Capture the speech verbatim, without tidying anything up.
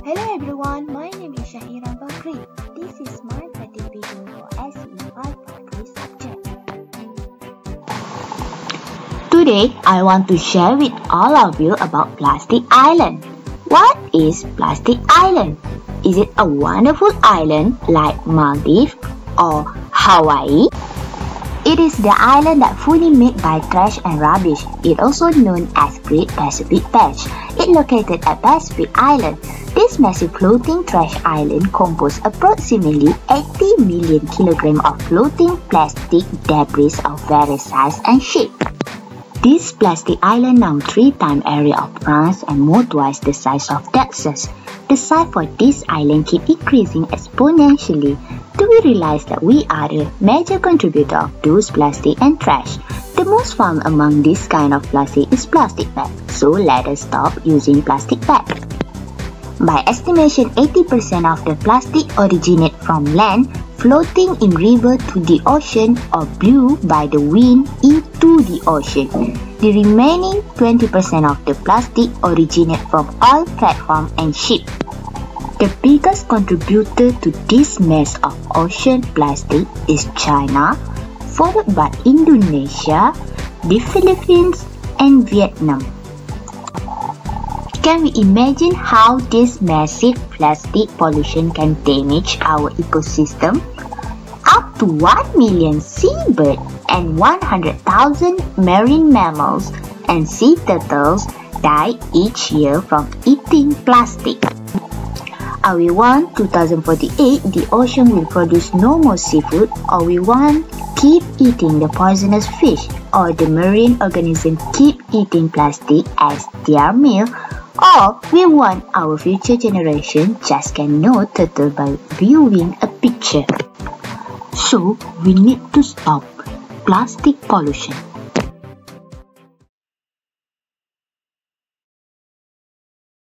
Hello everyone, my name is Shahira Bakri. This is my practice video for S E five point three subject. Today, I want to share with all of you about Plastic Island. What is Plastic Island? Is it a wonderful island like Maldives or Hawaii? It is the island that fully made by trash and rubbish. It also known as Great Pacific Patch. It located at Pacific Island. This massive floating trash island composed approximately eighty million kilograms of floating plastic debris of various size and shape. This plastic island now three times area of France and more twice the size of Texas. The size for this island keep increasing exponentially. Do we realize that we are the major contributor of those plastic and trash? The most found among this kind of plastic is plastic bag. So let us stop using plastic bag. By estimation, eighty percent of the plastic originate from land, floating in river to the ocean or blew by the wind into the ocean. The remaining twenty percent of the plastic originate from oil platform and ship. The biggest contributor to this mess of ocean plastic is China, followed by Indonesia, the Philippines, and Vietnam. Can we imagine how this massive plastic pollution can damage our ecosystem? Up to one million seabirds and one hundred thousand marine mammals and sea turtles die each year from eating plastic. Are we want two thousand forty-eight the ocean will produce no more seafood, or we want keep eating the poisonous fish, or the marine organisms keep eating plastic as their meal, or we want our future generation just can know turtle by viewing a picture. So we need to stop plastic pollution.